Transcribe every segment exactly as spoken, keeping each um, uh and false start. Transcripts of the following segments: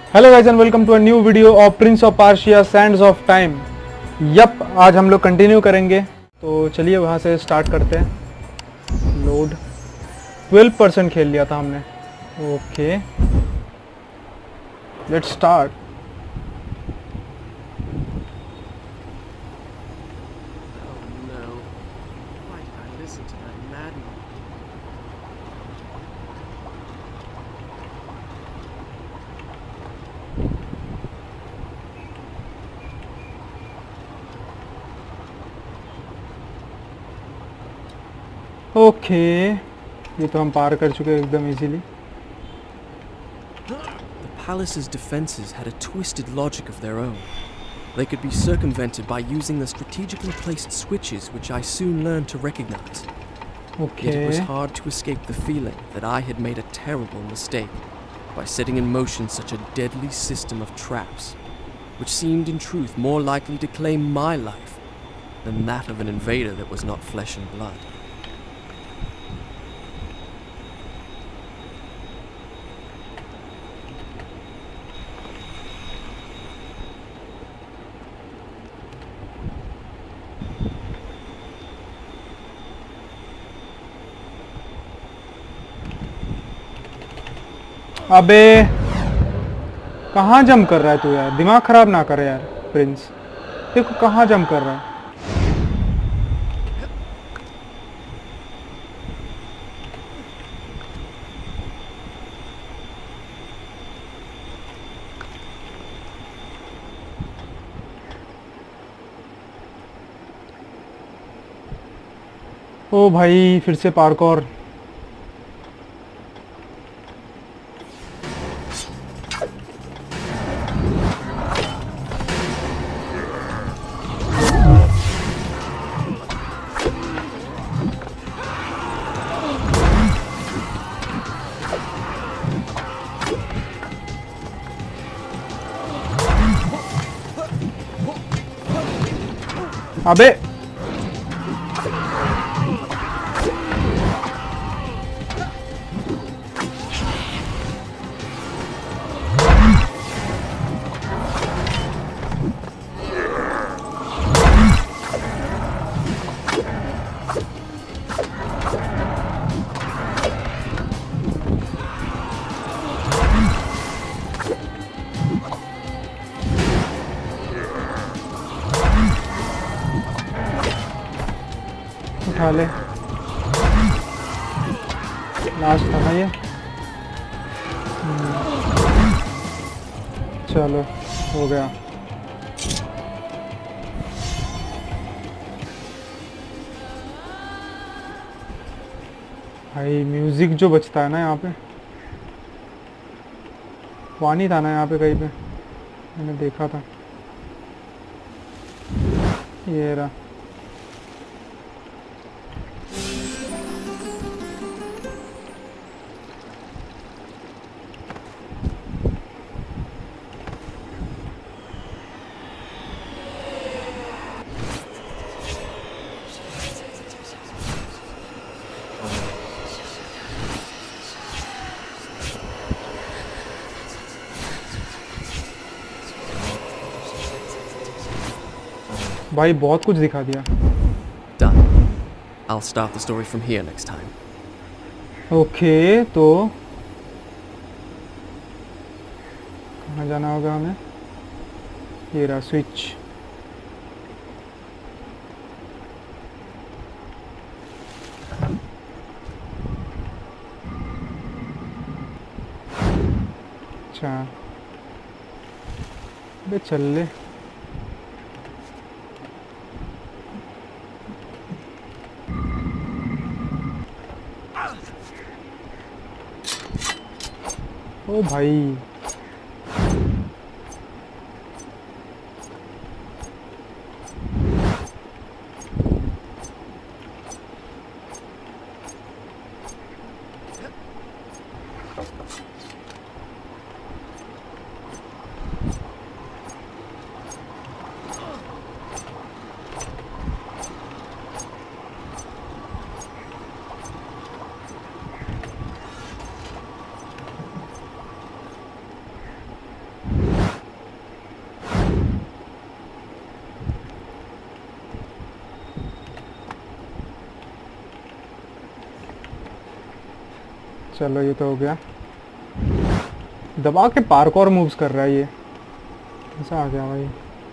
Hello guys and welcome to a new video of Prince of Persia Sands of Time. Yep, आज हम लोग continue करेंगे, तो चलिए वहाँ से स्टार्ट करते हैं। लोड ट्वेल्व परसेंट खेल लिया था हमने। Okay, let's start. ओके, ये तो हम पार कर चुके हैं एकदम easily. The palace's defenses had a twisted logic of their own. They could be circumvented by using the strategically placed switches, which I soon learned to recognize. Okay. Yet it was hard to escape the feeling that I had made a terrible mistake by setting in motion such a deadly system of traps, which seemed in truth more likely to claim my life than that of an invader that was not flesh and blood. अबे कहाँ jump कर रहा है तू यार? दिमाग खराब ना करे यार प्रिंस। देखो कहाँ जंप कर रहा है। ओ भाई, फिर से पार्कोर। अबे उठा ले, लास्ट था ना ये। चलो हो गया। भाई म्यूजिक जो बजता है ना यहाँ पे, पानी था ना यहाँ पे कहीं पे, मैंने देखा था। ये रहा। भाई बहुत कुछ दिखा दिया। Done. I'll start the story from here next time. Okay, तो कहाँ जाना होगा हमें? ये रहा स्विच। अच्छा, अबे चल ले। ओ भाई, चलो ये तो हो गया। दबा के पार्कोर मूव्स कर रहा है ये, ऐसा आ गया भाई।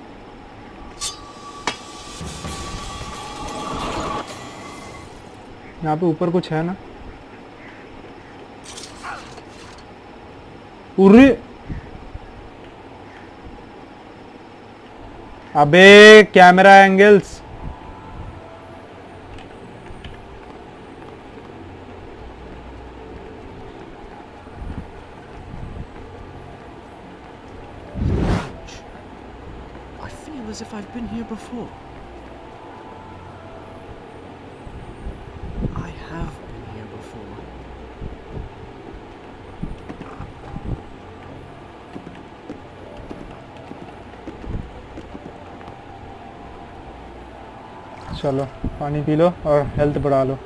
यहाँ पे ऊपर कुछ है ना? उर्रे अबे camera angles. I feel as if I've been here before. I have been here before. चलो पानी पी लो और हेल्थ बढ़ा लो।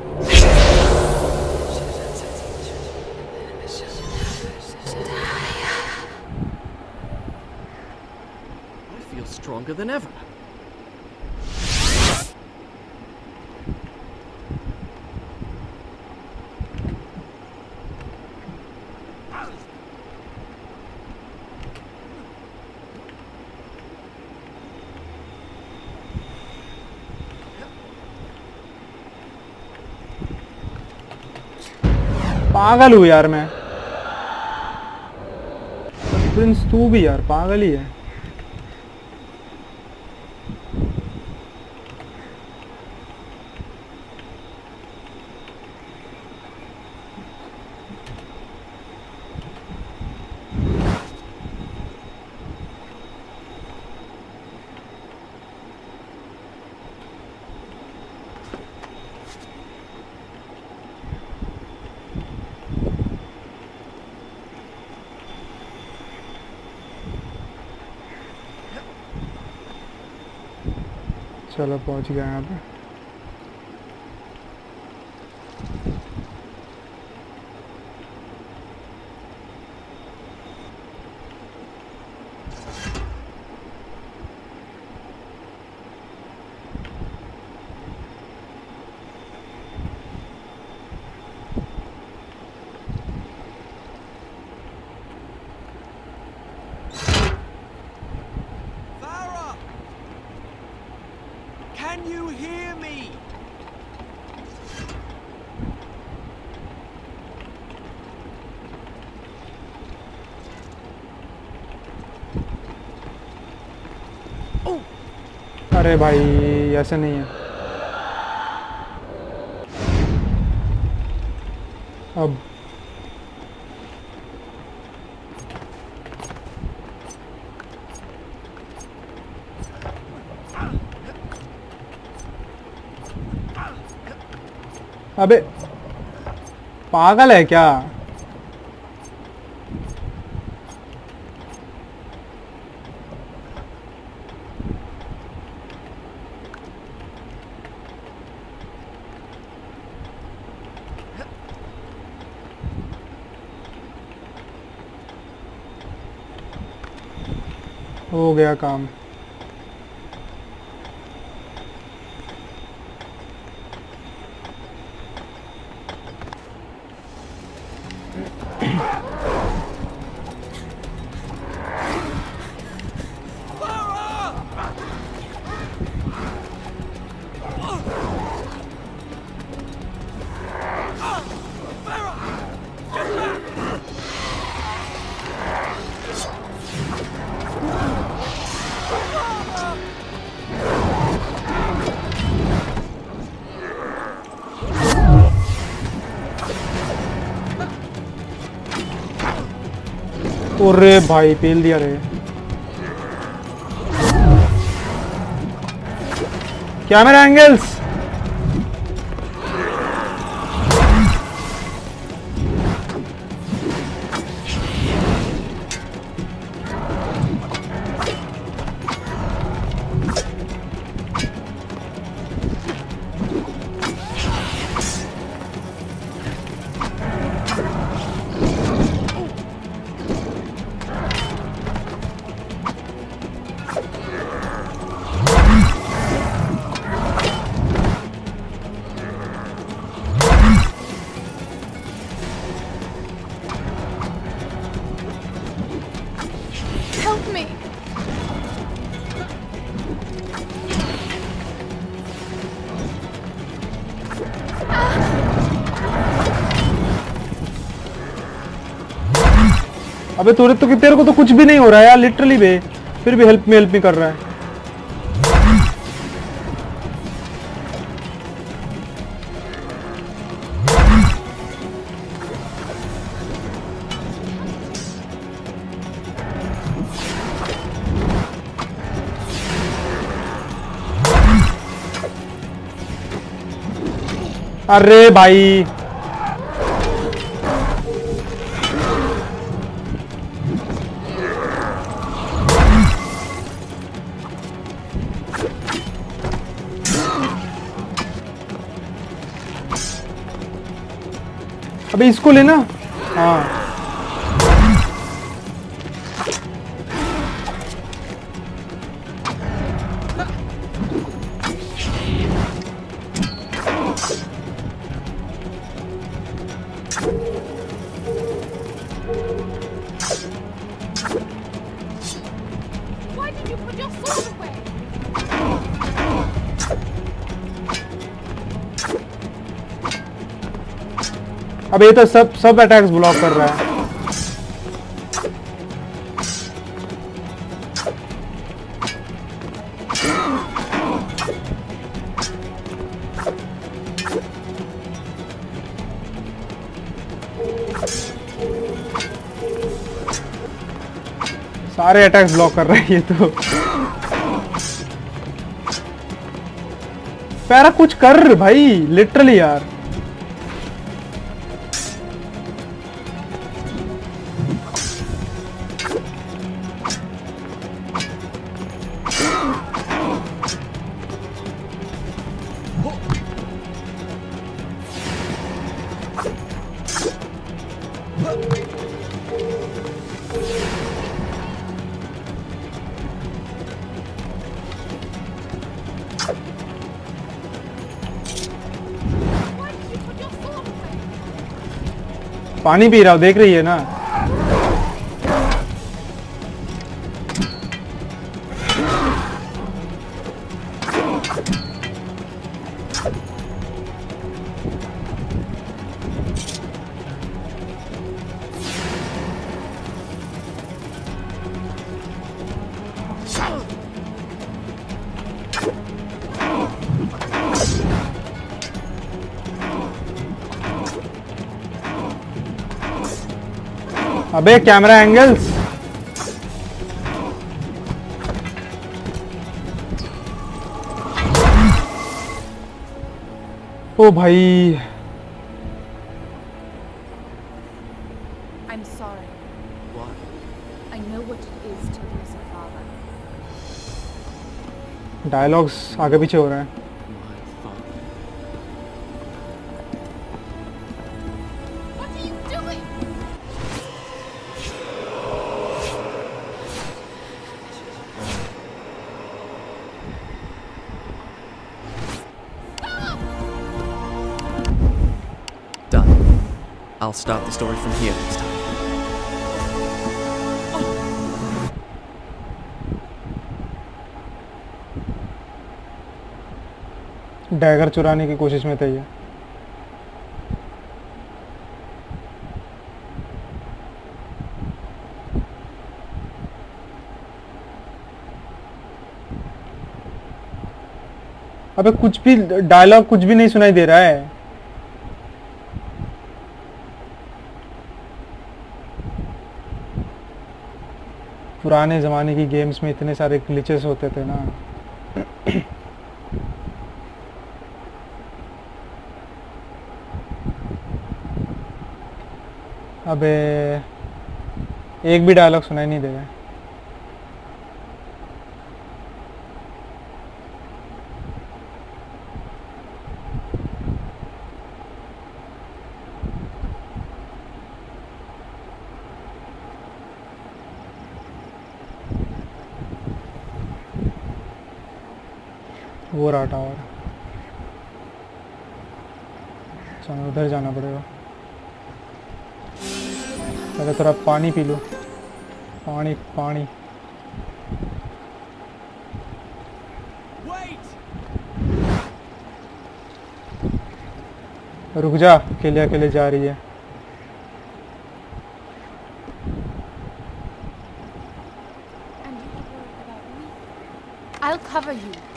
I feel stronger than ever. पागल हूँ यार मैं। प्रिंस तू भी यार पागल ही है। चलो पहुंच गया यहाँ पे। Can you hear me? Oh! अरे भाई ऐसे नहीं है। अब अबे पागल है क्या? हो गया काम। अरे भाई पेल दिया रे। Camera angles. अबे तेरे तो तेरे को तो कुछ भी नहीं हो रहा है यार लिटरली बे, फिर भी हेल्प में हेल्प में कर रहा है। अरे भाई अबे इसको लेना। हाँ Why did you put your sword away? अब ये तो सब सब अटैक्स ब्लॉक कर रहा है। सारे अटैक्स ब्लॉक कर रहा है ये तो। पैरा कुछ कर भाई लिटरली यार। पानी पी रहा हूँ देख रही है ना। अबे कैमरा एंगल्स। ओ भाई I'm sorry. What? I know what it is to lose a father. Dialogues आगे पीछे हो रहे हैं। My father. What are you doing? Done. I'll start the story from here next time. Dagger चुराने की कोशिश में था ये। अबे कुछ भी डायलॉग कुछ भी नहीं सुनाई दे रहा है। पुराने ज़माने की गेम्स में इतने सारे ग्लिचेस होते थे ना। अबे एक भी डायलॉग सुनाई नहीं दे रहा है। वो रहा टावर। चलो उधर जाना पड़ेगा। अगर थोड़ा पानी पी लो। पानी पानी। रुक जा, अकेले अकेले जा रही है।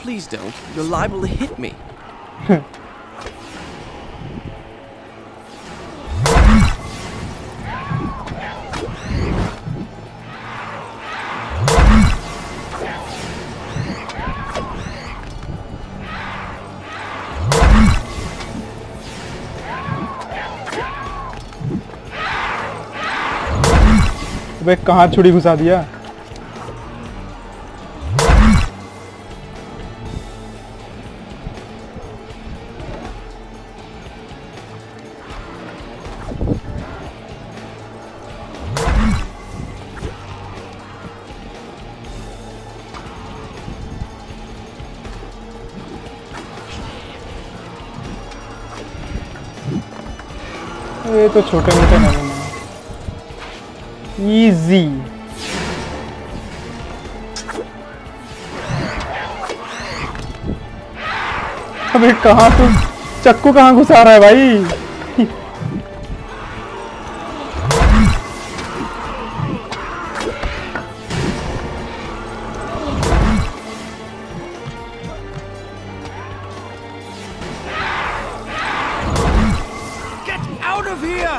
please don't. You're liable to hit me. अबे कहाँ छुरी घुसा दिया? ये तो छोटे मोटे नहीं है। इजी। अबे कहाँ तू चक्कू कहाँ घुसा रहा है भाई? Out of here!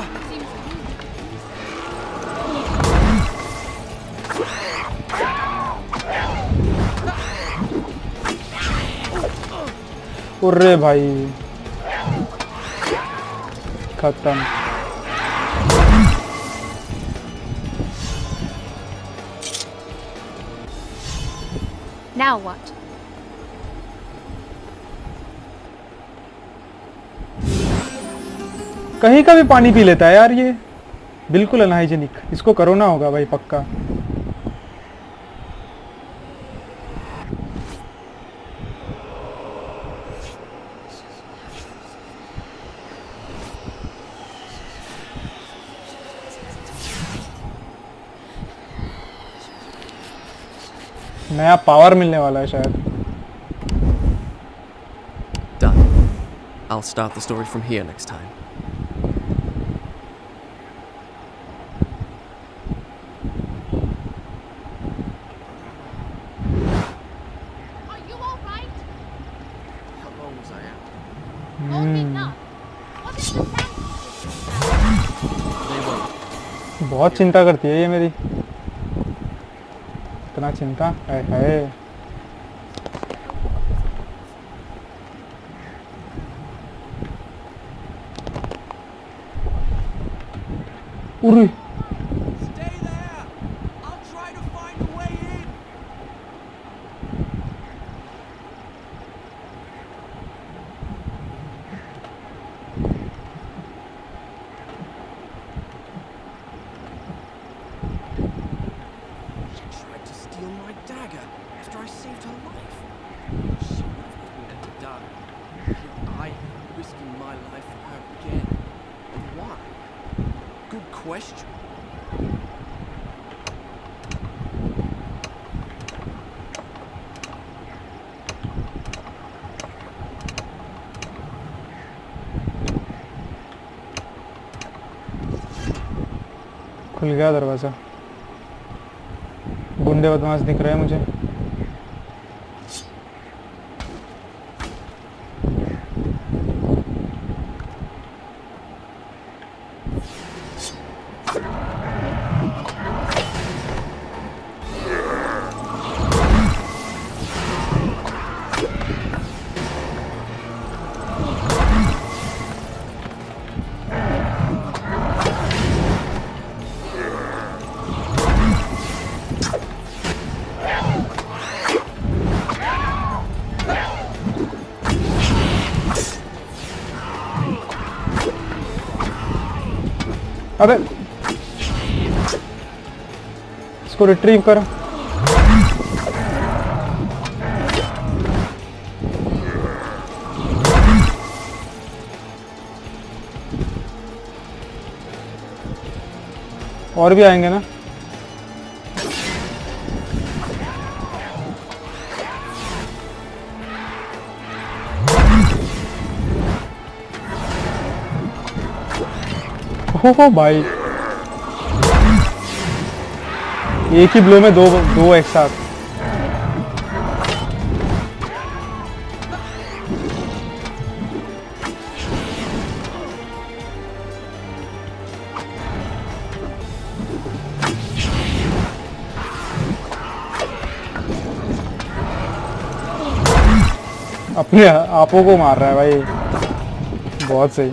अरे भाई खत्म। Now what? कहीं का भी पानी पी लेता है यार ये, बिल्कुल अनहाइजीनिक। इसको कोरोना होगा भाई पक्का। नया पावर मिलने वाला है शायद। Done. I'll start the story from here next time. Are you all right? How long was I out? Long enough. What is the They won't. बहुत चिंता करती है ये मेरी। इतना चिंता है, है। Uri Stay there. I'll try to find a way in. She tried to steal my dagger after I saved her life. She would have wanted to die. Here I am, risking my life for her again. And why? Good question. खुल गया दरवाजा। गुंडे बदमाश दिख रहे हैं मुझे। अबे इसको रिट्रीव कर। और भी आएंगे ना? हो भाई एक ही ब्लो में दो दो एक साथ। अपने आपों को मार रहा है भाई, बहुत सही।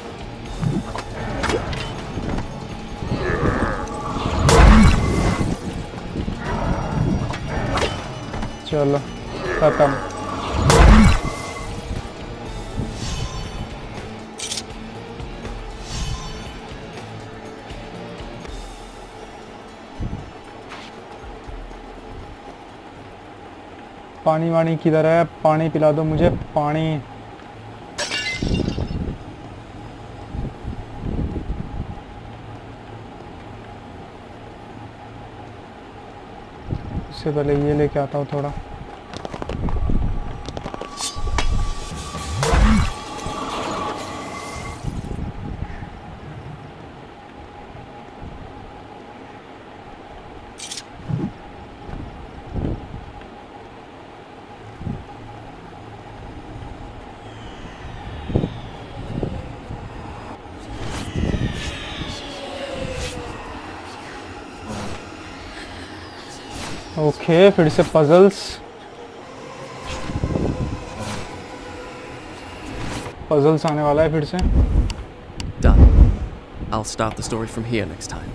चलो खत्म। पानी वानी किधर है? पानी पिला दो मुझे, पानी। इससे पहले ये लेके आता हूँ थोड़ा। ओके okay, फिर से पजल्स पजल्स आने वाला है फिर से। Done. I'll start the story from here next time.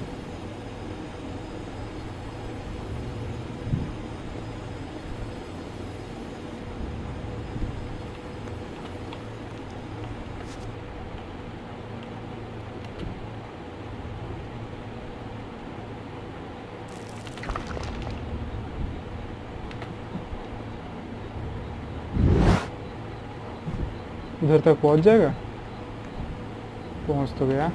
उधर तक पहुंच जाएगा? पहुंच तो गया।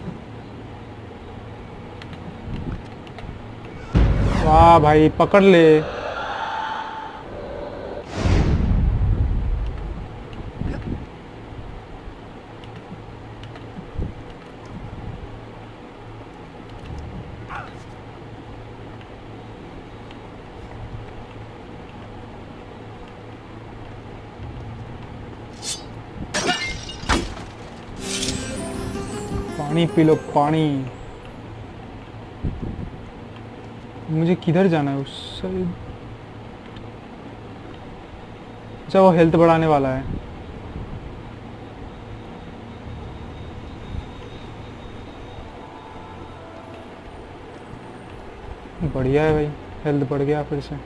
वाह भाई, पकड़ ले। पानी पी लो, पानी। मुझे किधर जाना है? उस साइड। अच्छा, वो हेल्थ बढ़ाने वाला है। बढ़िया है भाई, हेल्थ बढ़ गया फिर से।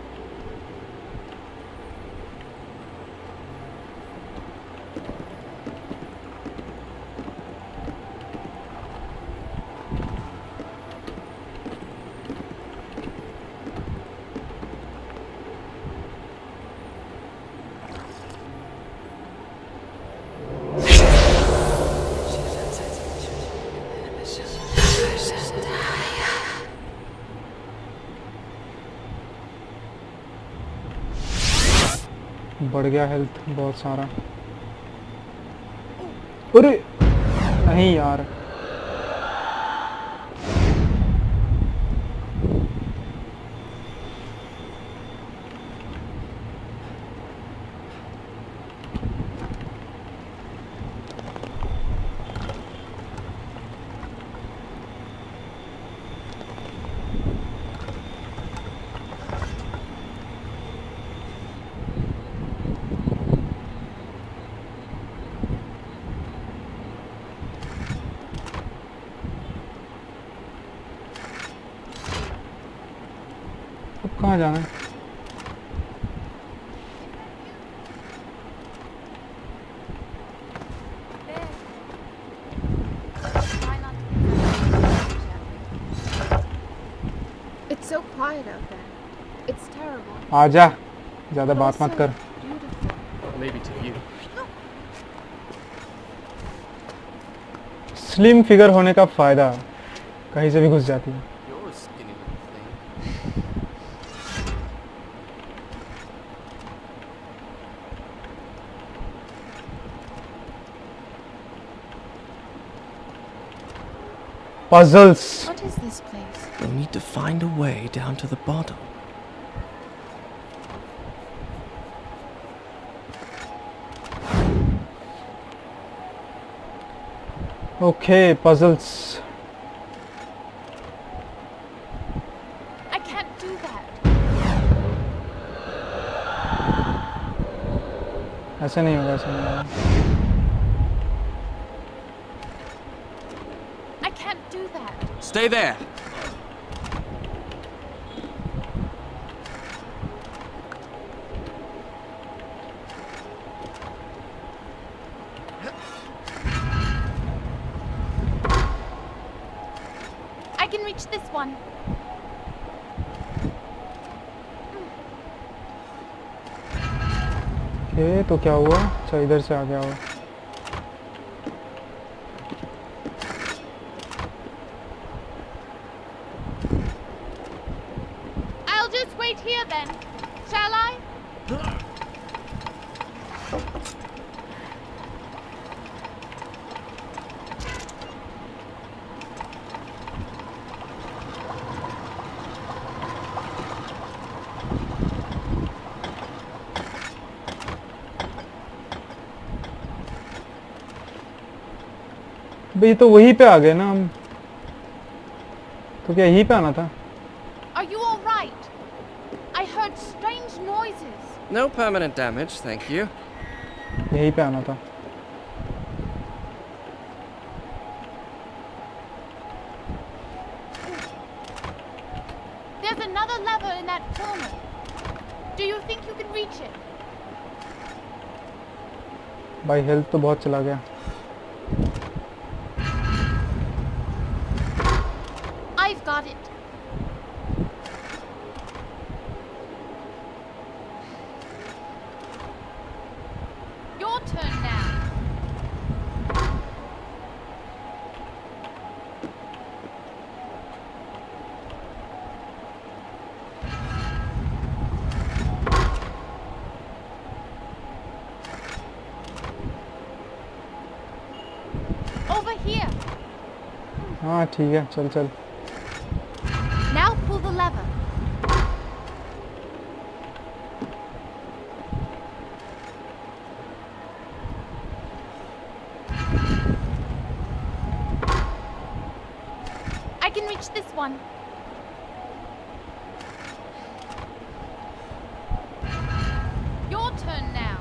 बढ़ गया हेल्थ बहुत सारा। अरे नहीं यार, कहाँ जाना है? It's so quiet out there. It's terrible. आजा, ज़्यादा बात मत कर। Maybe to you. Slim figure होने का फायदा, कहीं से भी घुस जाती है। You're a skinny little thing. Puzzles. What is this place? We'll need to find a way down to the bottom. Okay, puzzles. I can't do that. ऐसे नहीं होगा, ऐसे नहीं होगा। I can't do that. Stay there. I can reach this one. Okay, तो क्या हुआ? अच्छा, इधर से आ गया वो। I'll just wait here then. Shall I? भाई तो वहीं पे आ गए ना हम, तो क्या यहीं पे आना था? Are you all right? I heard strange noises. No permanent damage, thank you. यहीं पे आना था। There's another lever in that corner. Do you think you can reach it? भाई हेल्थ तो बहुत चला गया। I've got it. Your turn now. Over here. हाँ ठीक है, चल चल। Now pull the lever. I can reach this one. Your turn now.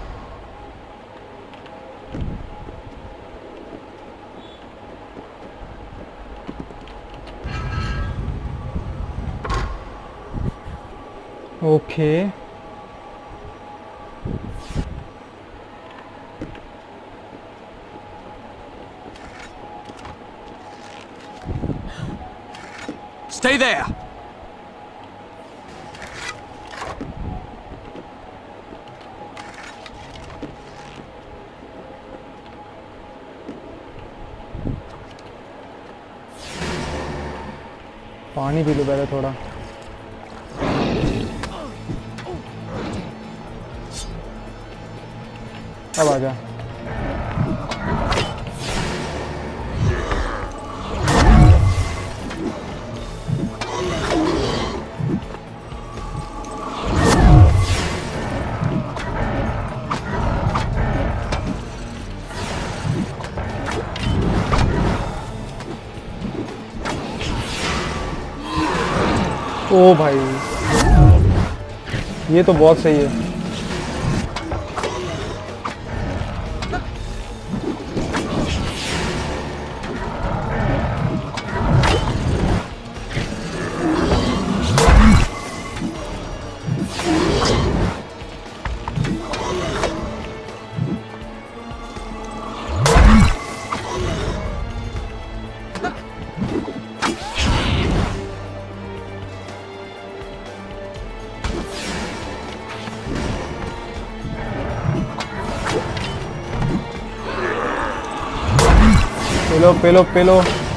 Okay, Stay there. पानी पी लो पहले थोड़ा। अब आ जा। ओ भाई, ये तो बहुत सही है। पेलो पेलो पेलो।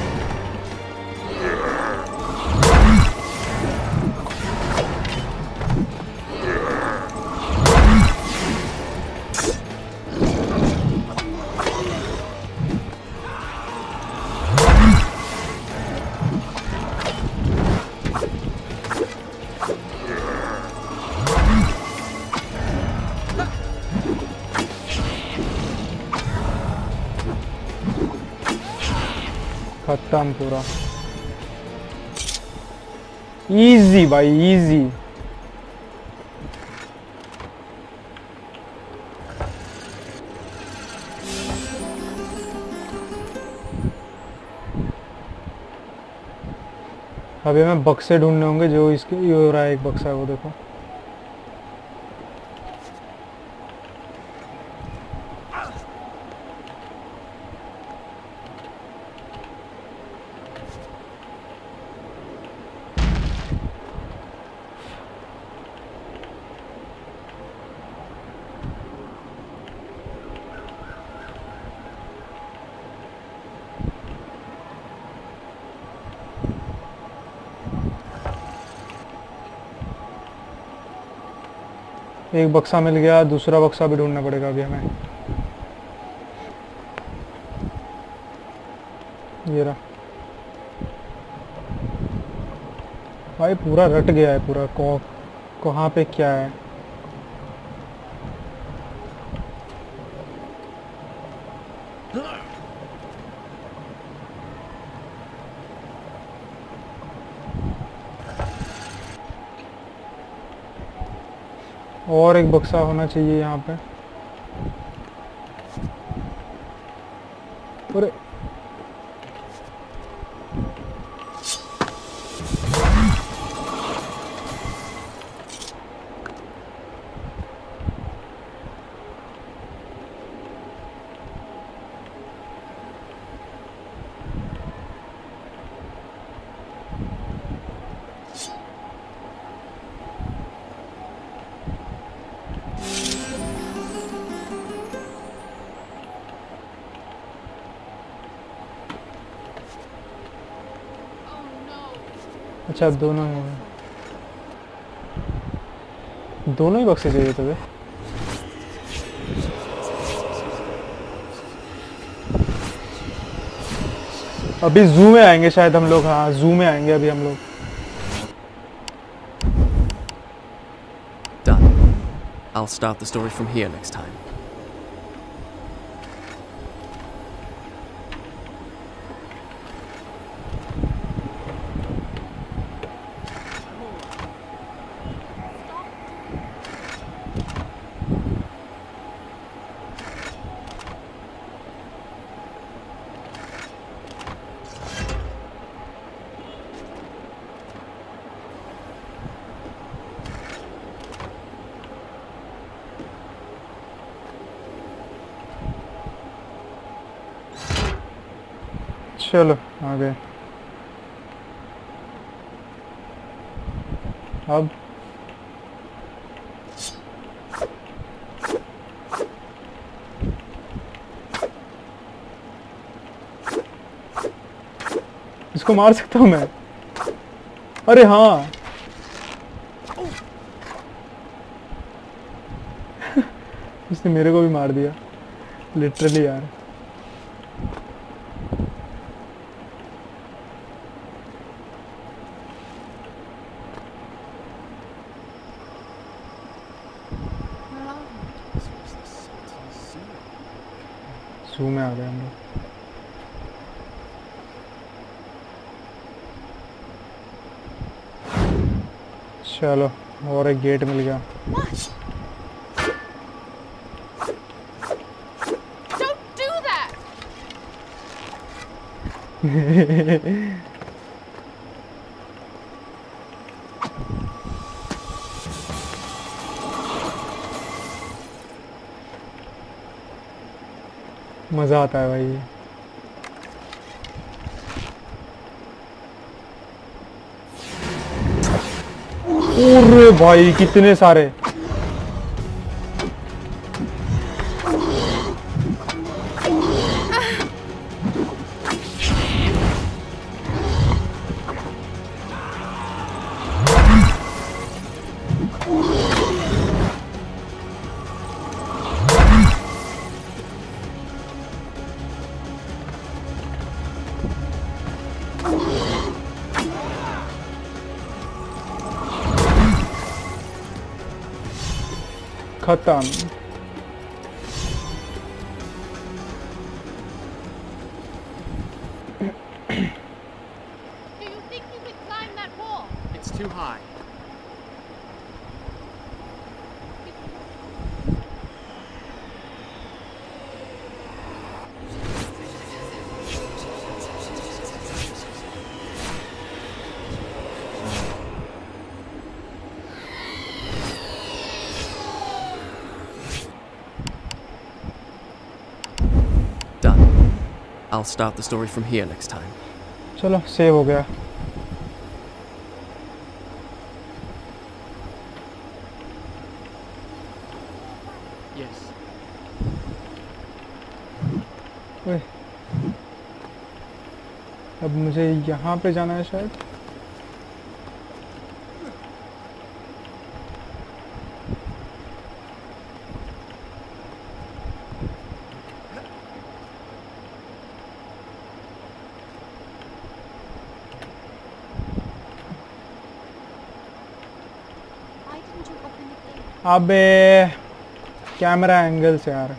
खत्म पूरा। इजी भाई, इजी। अभी हमें बक्से ढूंढने होंगे, जो इसके ये हो रहा है, एक बक्सा है वो देखो। एक बक्सा मिल गया, दूसरा बक्सा भी ढूंढना पड़ेगा अभी हमें। ये रहा भाई, पूरा रट गया है पूरा, को कहाँ पे क्या है। और एक बक्सा होना चाहिए यहाँ पे। अरे अच्छा, दोनों ही दोनों ही बक्से चाहिए तुम्हें। अभी जू में आएंगे शायद हम लोग। हाँ, जू में आएंगे अभी हम लोग। Done. I'll start the story from here next time. चलो आ गए। अब इसको मार सकता हूँ मैं? अरे हाँ उसने मेरे को भी मार दिया लिटरली यार। जू में आ गए हम लोग। चलो, और एक गेट मिल गया। Don't do that. मजा आता है भाई। अरे भाई कितने सारे। खत्म। Do you think you could climb that wall? It's too high. I'll start the story from here next time. चलो सेव हो गया। Yes. ओए, अब मुझे यहाँ पे जाना है शायद। Why didn't you open the gate? अबे कैमरा एंगल से यार।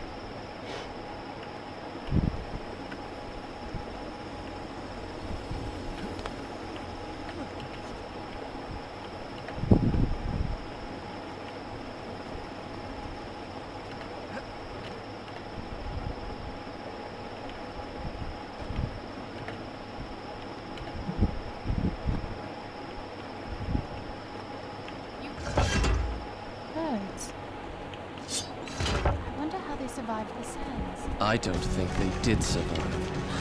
Birds. I wonder how they survived the sands. I don't think they did survive.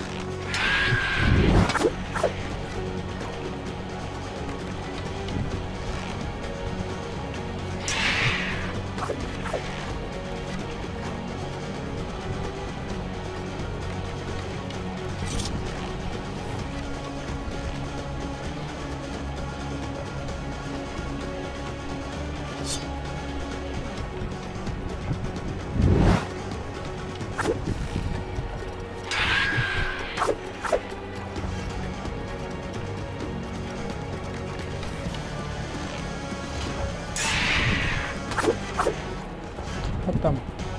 खत्म।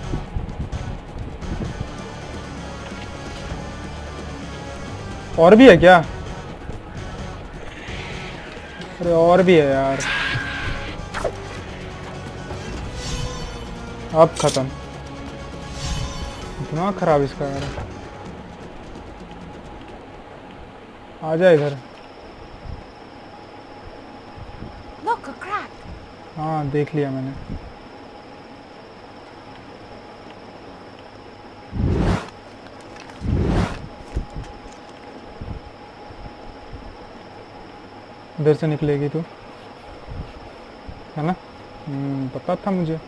और भी है क्या? अरे और भी है यार। अब खत्म। इतना खराब इसका यार। आ जा इधर। Look, a crack. हाँ देख लिया मैंने। इधर से निकलेगी तू, है ना? हम्म, पता था मुझे।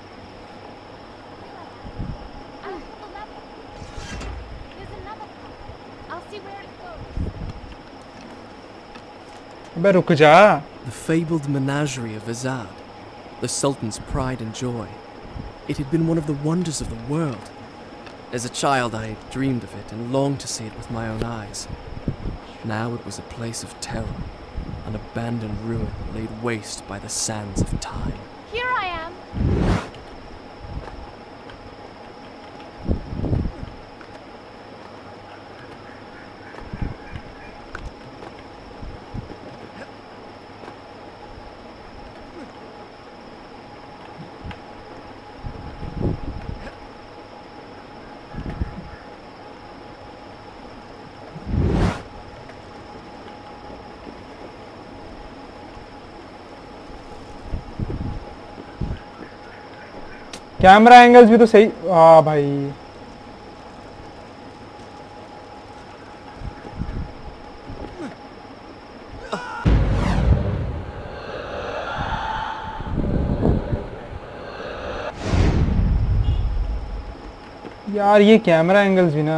I'll pull the lever. There's another crack. I'll see where it goes. अबे रुक जा। The fabled menagerie of Azad, the Sultan's pride and joy. It had been one of the wonders of the world. As a child, I had dreamed of it and longed to see it with my own eyes. Now it was a place of terror, an abandoned ruin laid waste by the sands of time. Here I am. Camera angles भी तो सही। आ भाई यार, ये camera angles भी ना।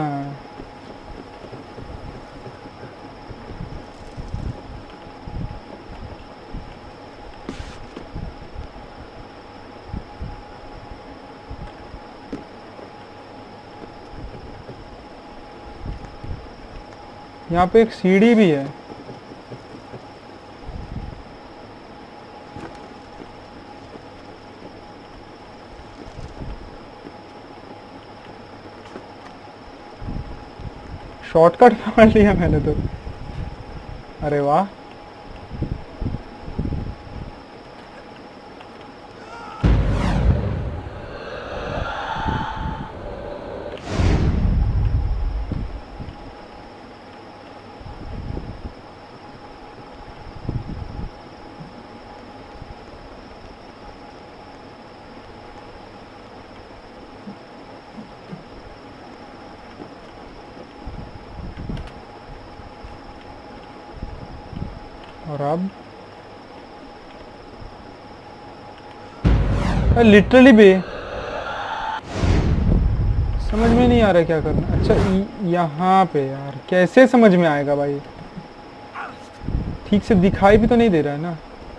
यहाँ पे एक सीढ़ी भी है। शॉर्टकट पकड़ लिया मैंने तो। अरे वाह। और अब लिटरली भी समझ में नहीं आ रहा क्या करना। अच्छा यहाँ पे यार कैसे समझ में आएगा भाई, ठीक से दिखाई भी तो नहीं दे रहा है ना।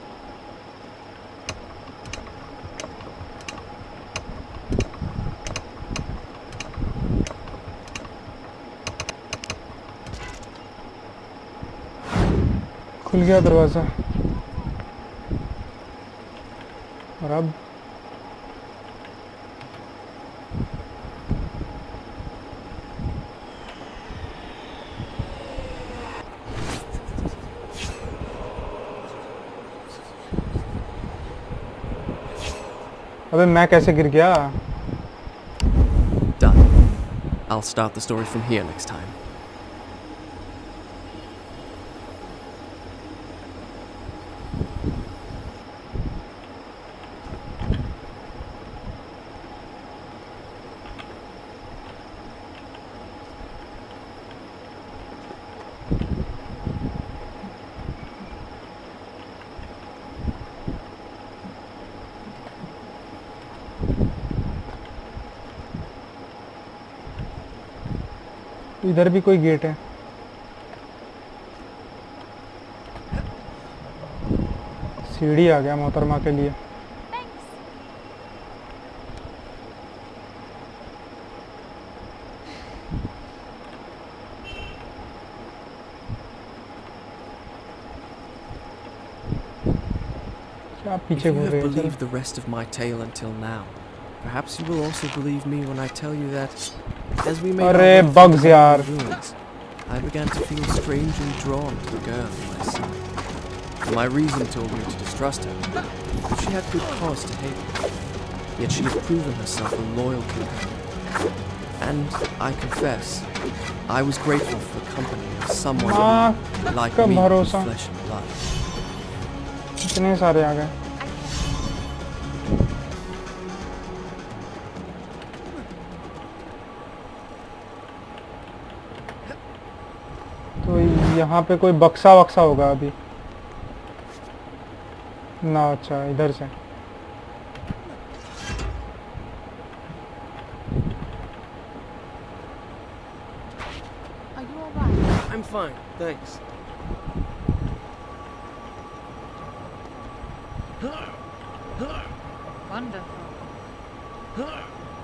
खुल गया दरवाजा। और अब अबे मैं कैसे गिर गया? Done. I'll start the story from here next time. इधर भी कोई गेट है। सीढ़ी आ गया मोहतरमा के लिए। क्या If पीछे you घूम have रहे हैं? believed the rest of my tale until now, perhaps you will also believe me when I tell you that, as we made our अरे way through bugs the यार। ruins, I began to feel strangely drawn to the girl in my sight. My reason told me to distrust her. She had good cause to hate me, yet she had proven herself a loyal companion. And I confess, I was grateful for the company of someone who, like का me, was भरोसा। flesh and blood. इतने सारे आ गए। तो यहाँ पे कोई बक्सा वक्सा होगा अभी ना। अच्छा इधर से। Are you alright? I'm fine, thanks. Wonderful.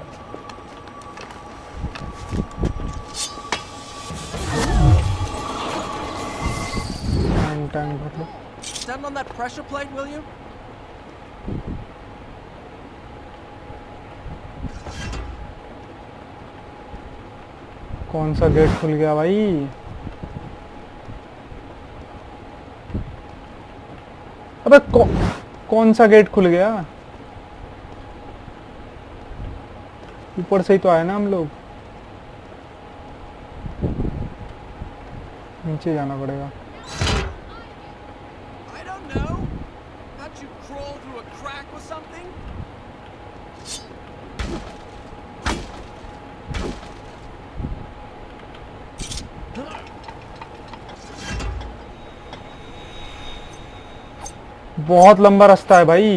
Tank tank भर लो। Stand on that pressure plate, will you? कौन सा गेट खुल गया भाई? अबे कौ, कौन सा गेट खुल गया? ऊपर से ही तो आए ना हम लोग। नीचे जाना पड़ेगा। I don't know. Can't you crawl through a crack or something? बहुत लंबा रास्ता है भाई।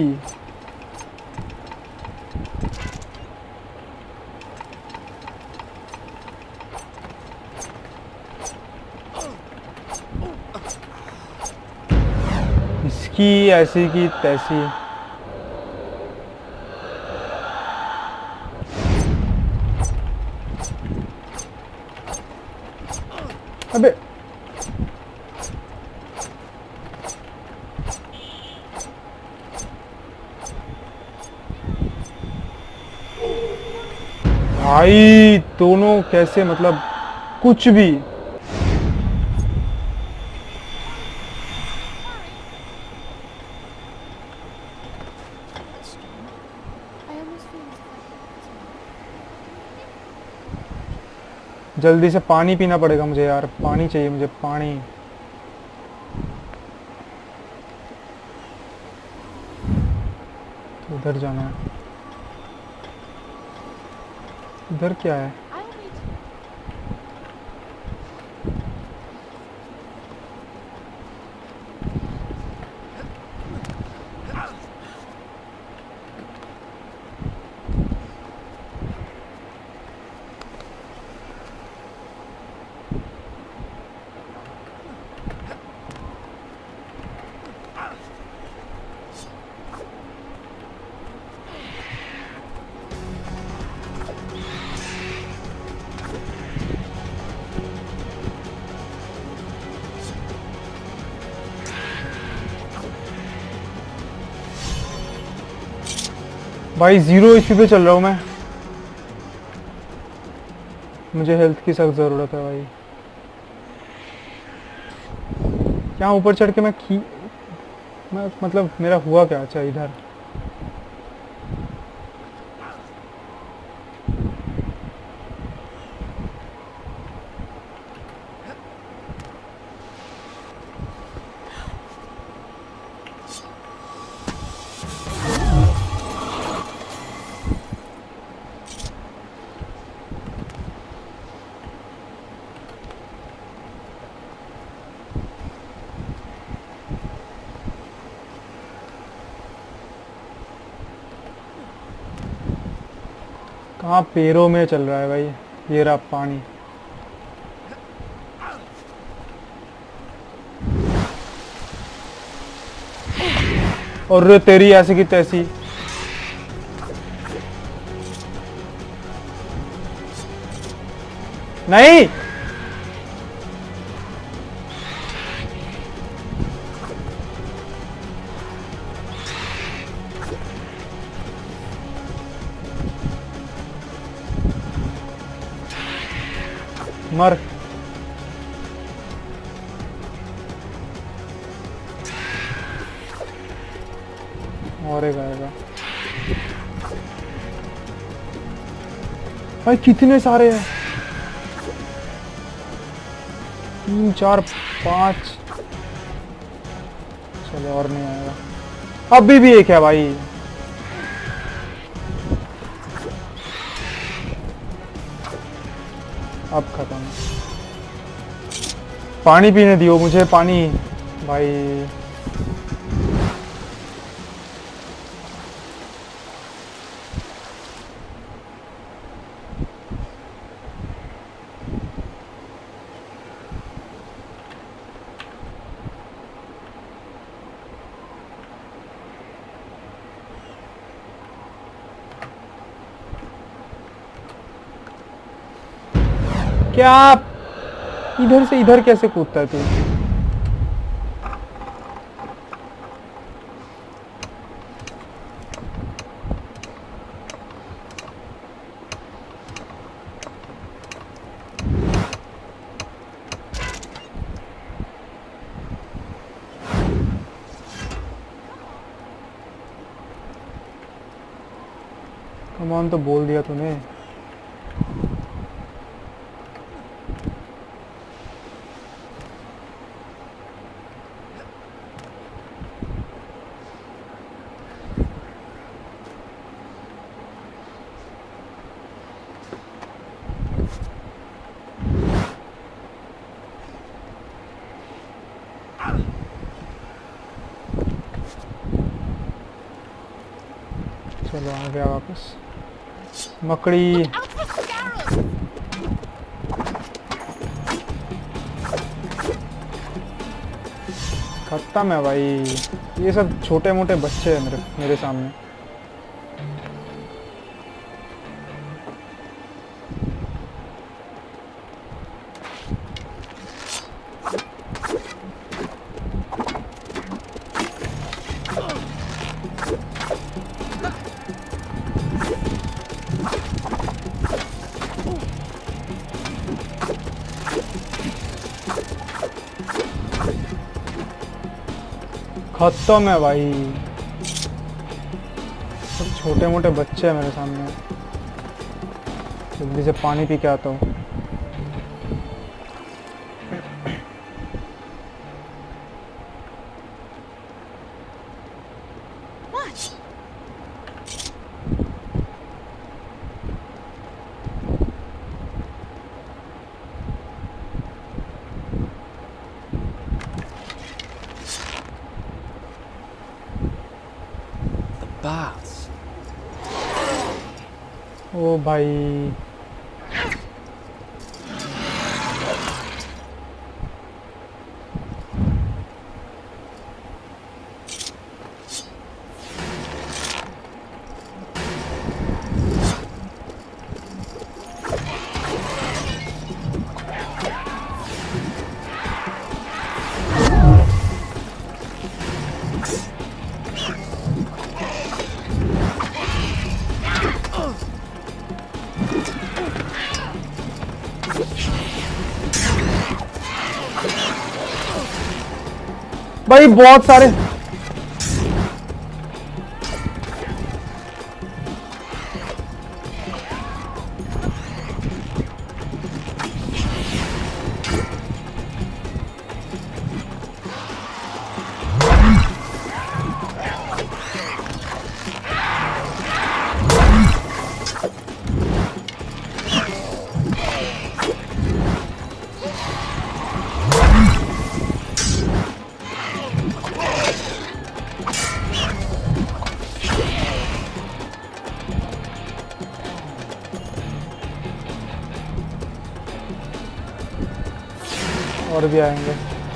इसकी ऐसी की तैसी। अबे भाई दोनों कैसे, मतलब कुछ भी। I almost feel it's जल्दी से पानी पीना पड़ेगा मुझे यार। पानी चाहिए मुझे, पानी। तो उधर जाना है। इधर क्या है? I'll wait. भाई जीरो एचपी पे चल रहा हूँ मैं, मुझे हेल्थ की सख्त ज़रूरत है भाई। क्या ऊपर चढ़ के मैं खी मैं मतलब मेरा हुआ क्या? अच्छा इधर कहाँ पैरों में चल रहा है भाई? ये रहा पानी। और रे तेरी ऐसी की तैसी। नहीं मर। और एक आएगा भाई। कितने सारे हैं? तीन चार पाँच। चलो और नहीं आएगा। अभी भी एक है भाई। अब खत्म। पानी पीने दियो मुझे, पानी भाई। क्या इधर से इधर कैसे कूदता है तू? कमान तो बोल दिया तूने। चलो आ गया वापस। मकड़ी Out for scarabs! खत्म है भाई। ये सब छोटे मोटे बच्चे हैं मेरे मेरे सामने। खत्म है भाई। सब छोटे मोटे बच्चे हैं मेरे सामने। जल्दी से पानी पी के आता हूँ। What? Baths. ओ भाई भाई बहुत सारे। और भी आएंगे।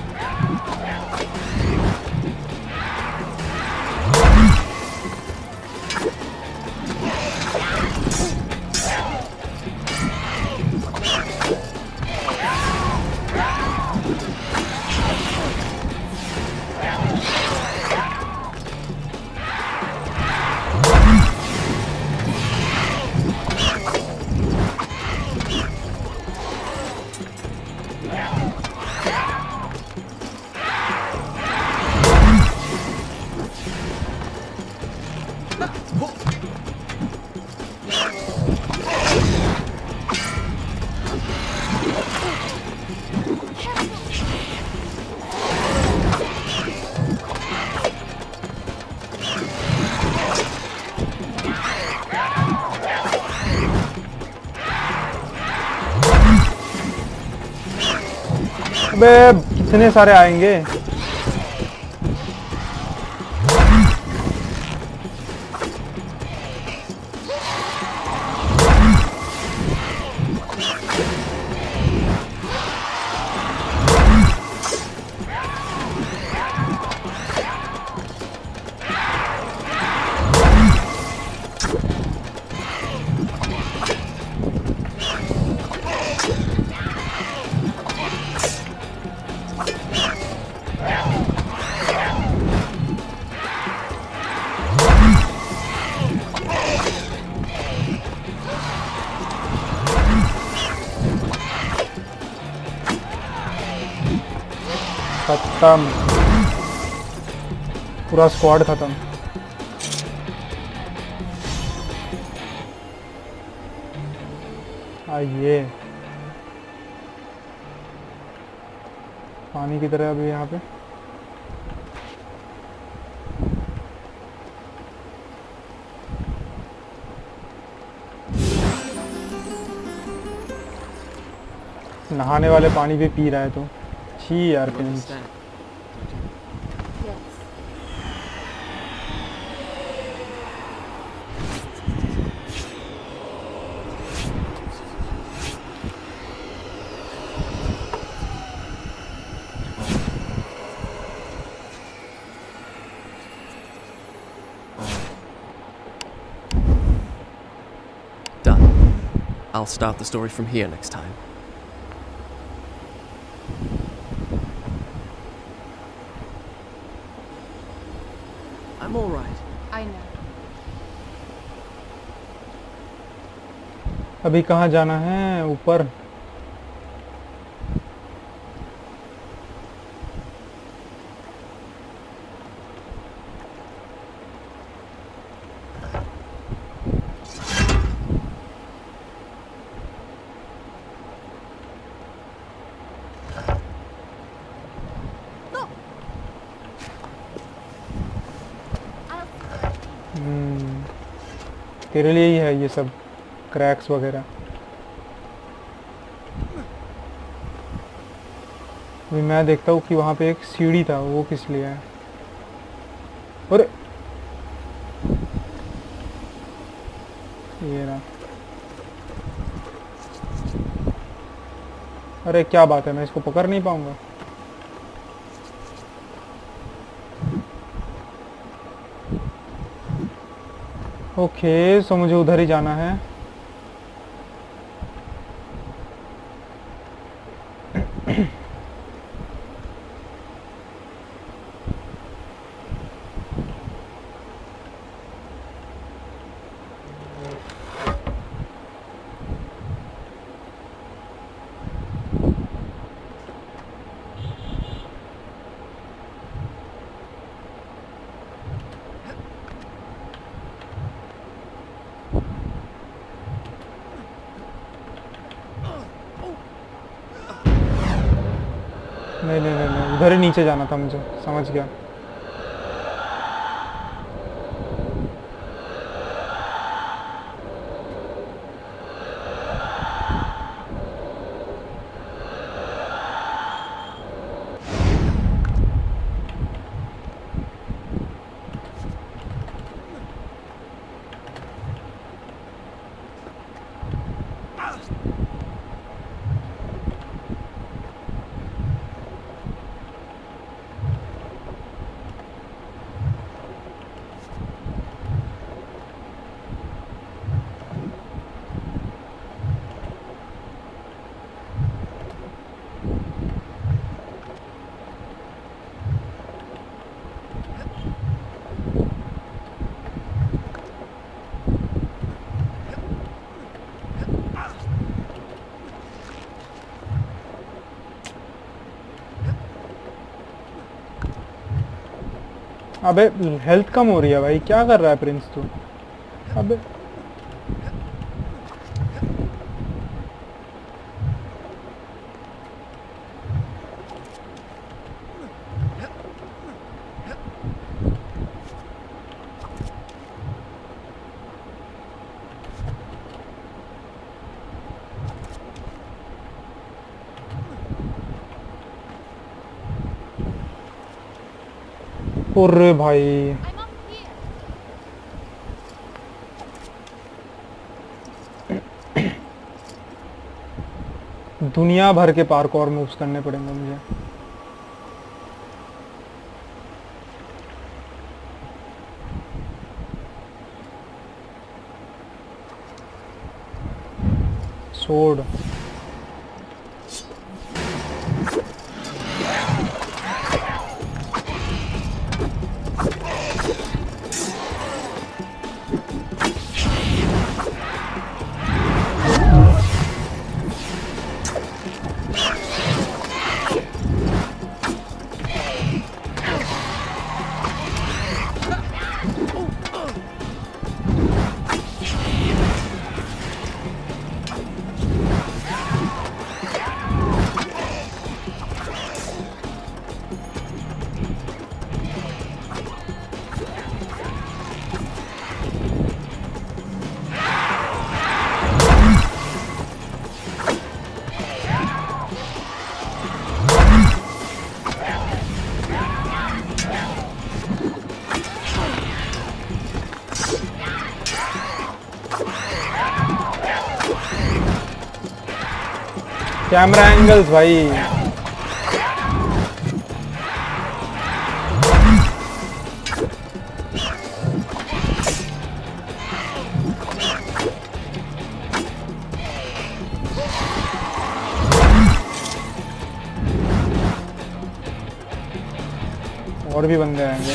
अबे कितने सारे आएंगे। खत्म, पूरा स्क्वाड खत्म। आइए पानी की तरह अभी यहाँ पे। नहाने वाले पानी भी पी रहा है तो छी यार। Prince Yes. Done. I'll start the story from here next time. I'm all right. I know. अभी कहाँ जाना है? ऊपर। हम्म, तेरे लिए ही है ये सब क्रैक्स वगैरह। अभी मैं देखता हूँ कि वहाँ पे एक सीढ़ी था, वो किस लिए है। और ये रहा। अरे क्या बात है, मैं इसको पकड़ नहीं पाऊंगा। ओके, सो मुझे उधर ही जाना है। नहीं नहीं नहीं नहीं, उधर ही नीचे जाना था मुझे, समझ गया। अबे हेल्थ कम हो रही है भाई, क्या कर रहा है प्रिंस तू? अबे अरे भाई I'm up here. दुनिया भर के पार्कोर मूव्स करने पड़ेंगे मुझे। सोड कैमरा एंगल्स भाई, और भी बंदे आएंगे।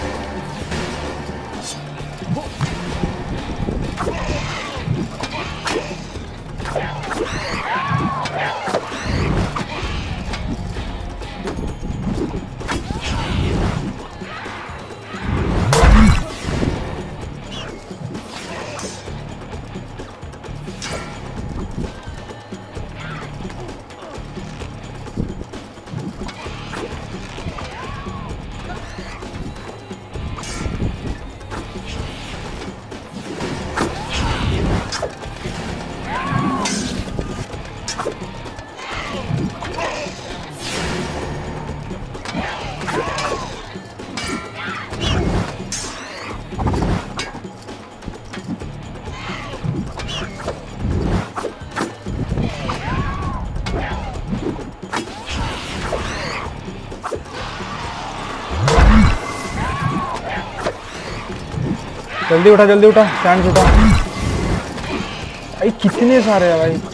जल्दी उठा जल्दी उठा, सैंड्स उठा भाई, कितने सारे हैं भाई।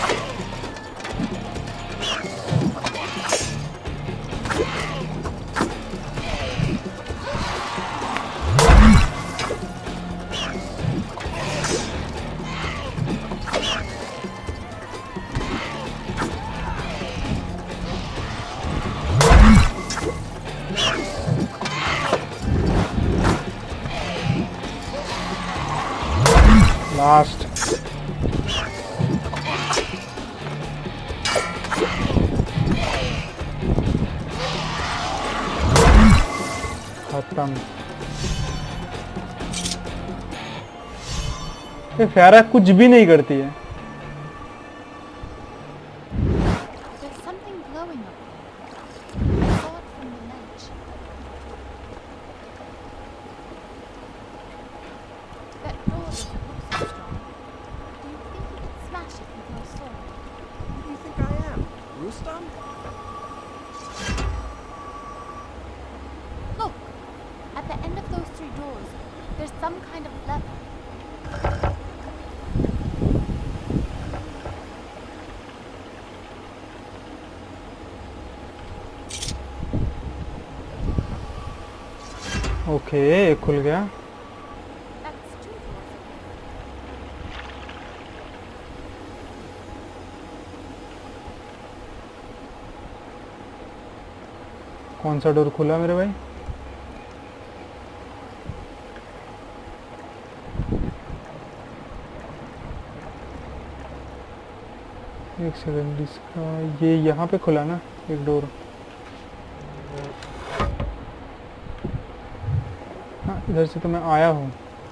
लास्ट खत्म। ये फ्यारा कुछ भी नहीं करती है। There's something glowing up there. I saw it from the ledge. That door doesn't look so strong. Do you think you could smash it with your sword? Who do you think I am? Rustam? Look! At the end of those three doors, there's some kind of lever. Okay खुल गया। That's two doors again. कौन सा door खुला मेरे भाई? एक second, इसका ये यहाँ पे खुला ना एक डोर। हाँ इधर से तो मैं आया हूँ।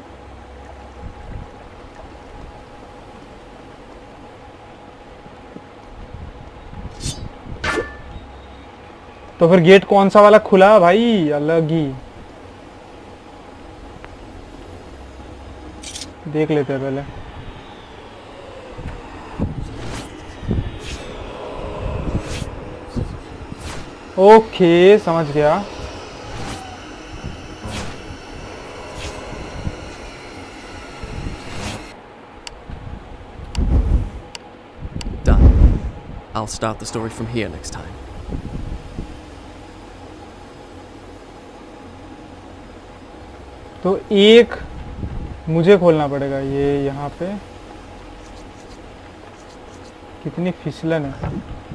तो फिर गेट कौन सा वाला खुला भाई? अलग ही देख लेते हैं पहले। ओके समझ गया। Done. I'll start the story from here next time. तो एक मुझे खोलना पड़ेगा ये यहाँ पे। कितनी फिसलन है।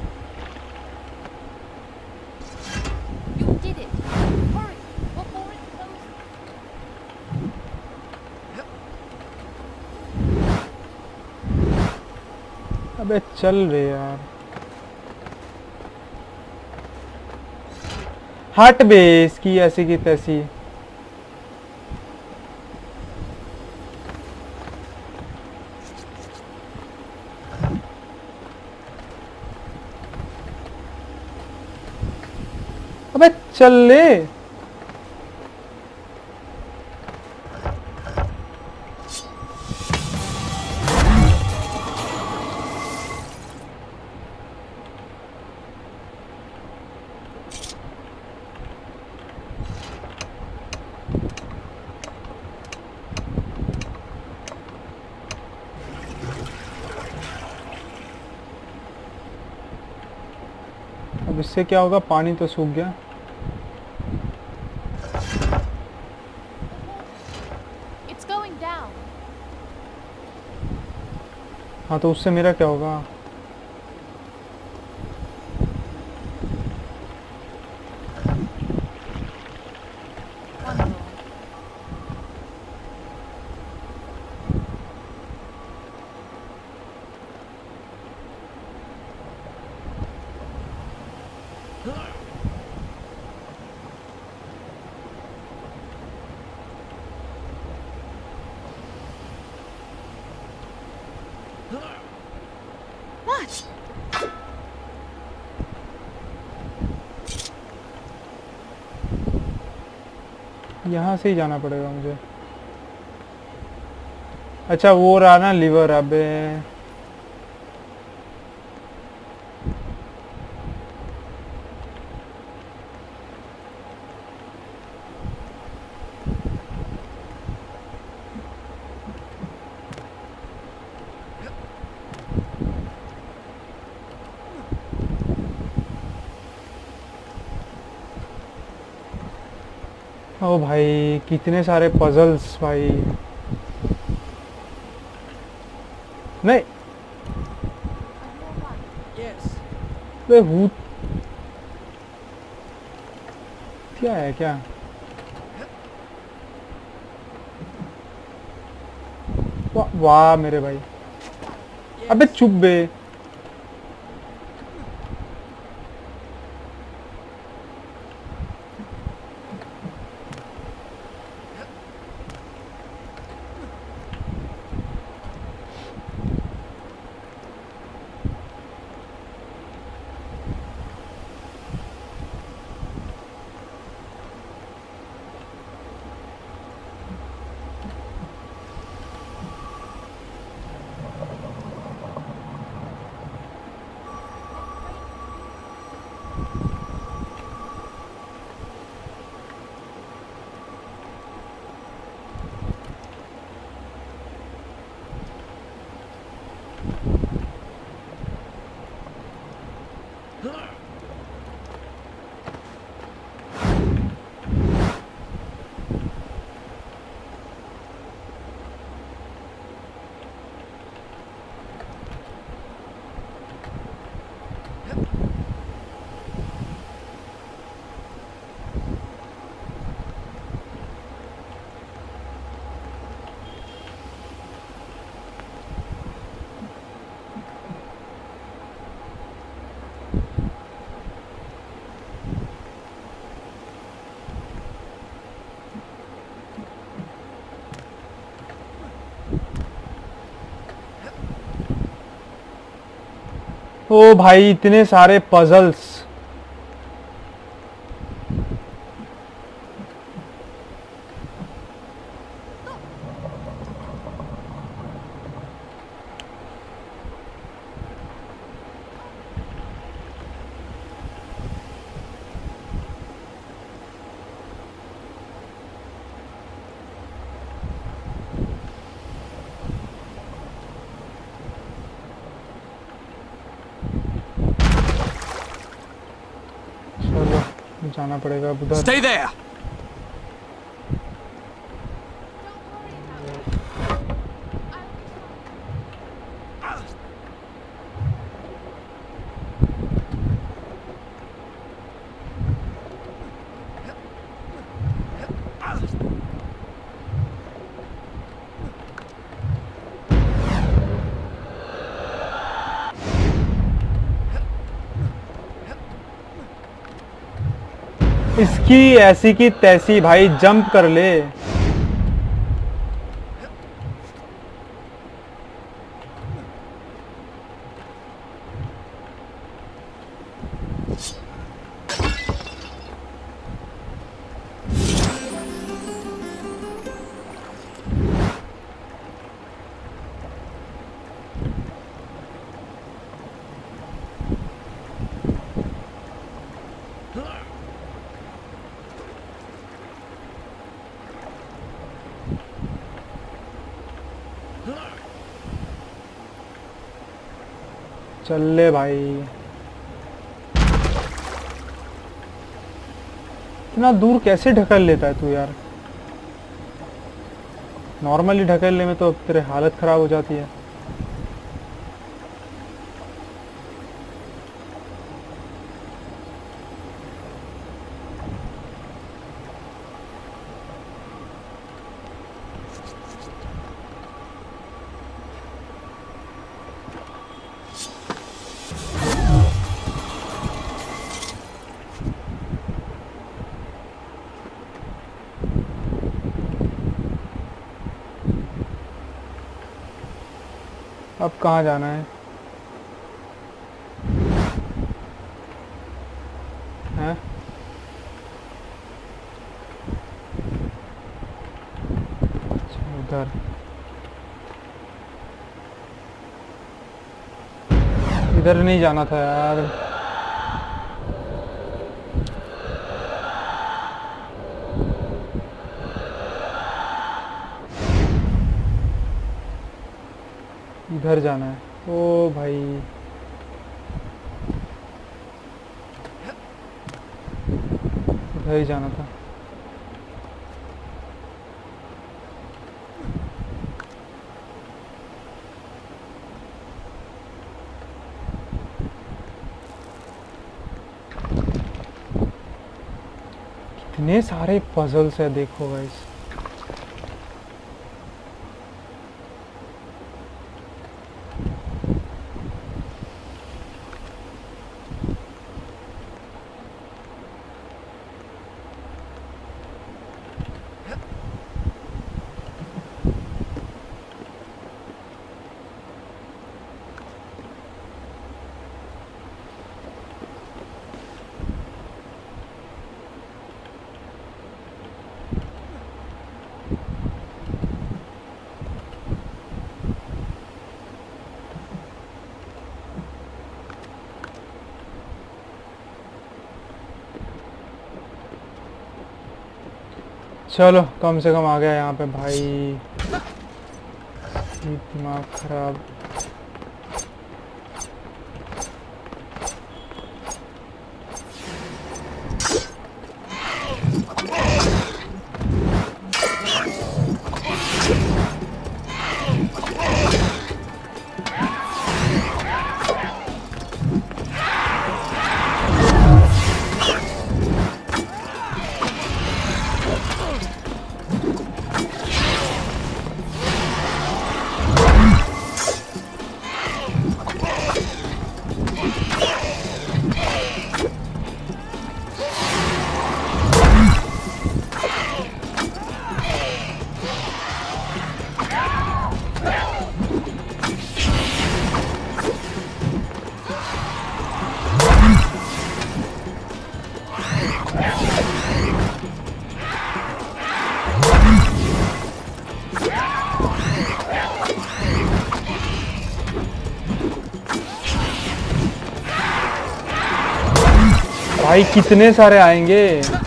You did it! Hurry! Before it closes! अबे चल रे यार। हट बे इसकी ऐसी की तैसी। अबे चल ले। अब इससे क्या होगा? पानी तो सूख गया। It's going down. हाँ तो उससे मेरा क्या होगा? One door. What? यहाँ से ही जाना पड़ेगा मुझे। अच्छा वो रहा ना लीवर। अबे ओ भाई कितने सारे पजल्स भाई। नहीं Yes. बे भूत क्या है क्या? वाह वाह मेरे भाई। अबे चुप बे। ओ भाई इतने सारे पजल्स। जाना पड़ेगा उधर। Stay there. इसकी ऐसी की तैसी भाई जंप कर ले। चल ले भाई। इतना दूर कैसे ढकल लेता है तू यार? नॉर्मली ढकलने में तो तेरे हालत खराब हो जाती है। अब कहाँ जाना है? हैं? उधर इधर नहीं जाना था यार। इधर जाना है। ओ भाई इधर ही जाना था। कितने सारे पजल्स है देखो गाइस। चलो कम से कम आ गया यहाँ पे भाई। दिमाग खराब। भाई कितने सारे आएंगे।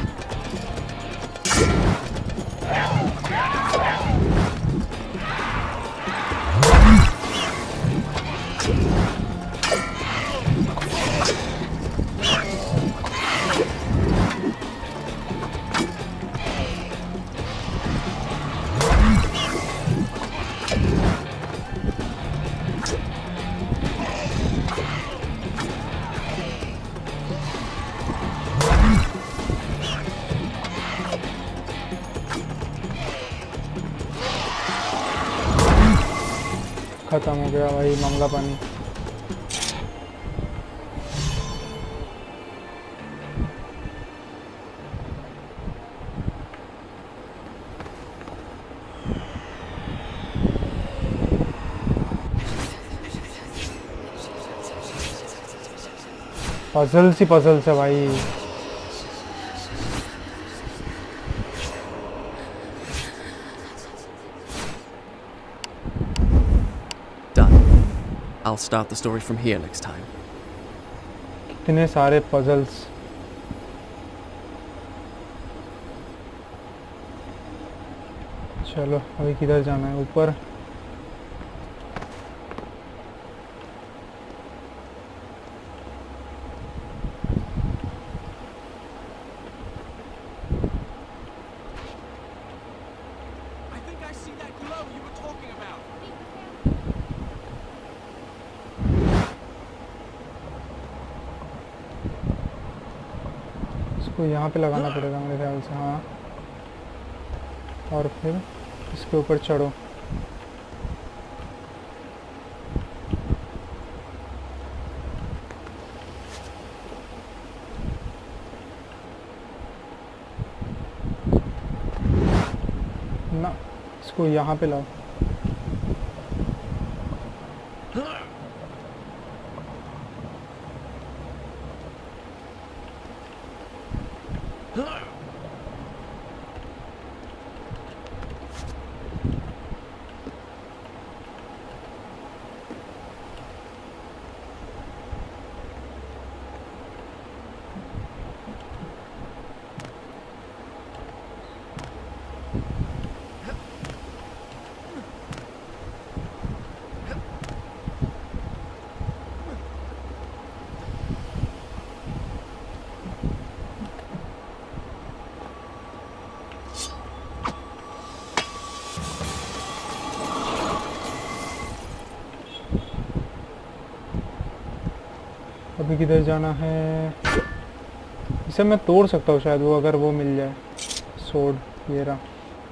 खत्म हो गया भाई मामला पानी। पजल सी पजल से भाई। I'll start the story from here next time. कितने सारे पजल्स। चलो अभी किधर जाना है? ऊपर। I think I see that glow you were talking about. इसको यहाँ पे लगाना पड़ेगा मेरे ख्याल से। हाँ, और फिर इसके ऊपर चढ़ो। ना, इसको यहाँ पे लाओ। अभी किधर जाना है? इसे मैं तोड़ सकता हूँ शायद, वो अगर वो मिल जाए। सोड ये रहा।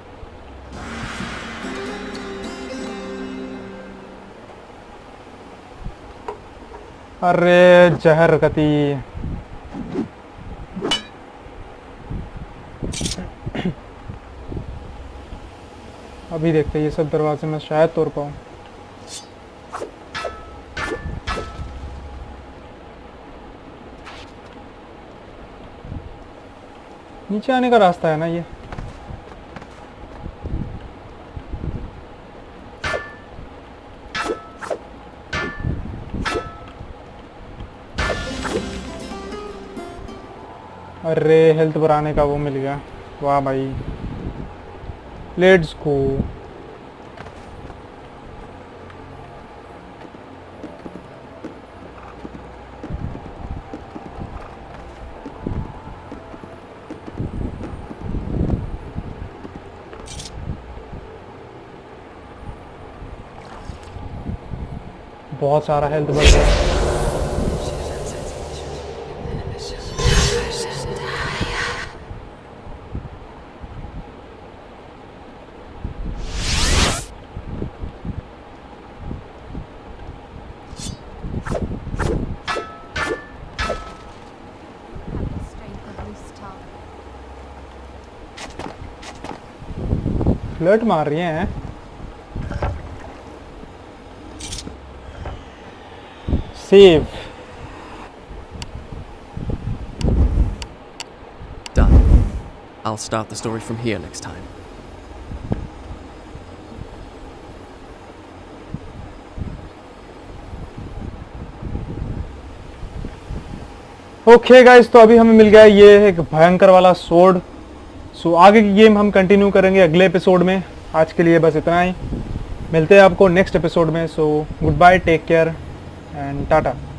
अरे जहर कती। अभी देखते हैं, ये सब दरवाजे में शायद तोड़ पाऊँ। नीचे आने का रास्ता है ना ये? अरे हेल्थ बढ़ाने का वो मिल गया। वाह भाई, लेट्स गो। बहुत सारा हेल्थ बढ़ गया। फ्लर्ट मार रही हैं। Save. Done. I'll start the story from here next time. Okay guys, तो अभी हमें मिल गया ये एक भयंकर वाला सोर्ड। सो आगे की गेम हम कंटिन्यू करेंगे अगले एपिसोड में। आज के लिए बस इतना ही, मिलते हैं आपको नेक्स्ट एपिसोड में। So goodbye, take care and Tata.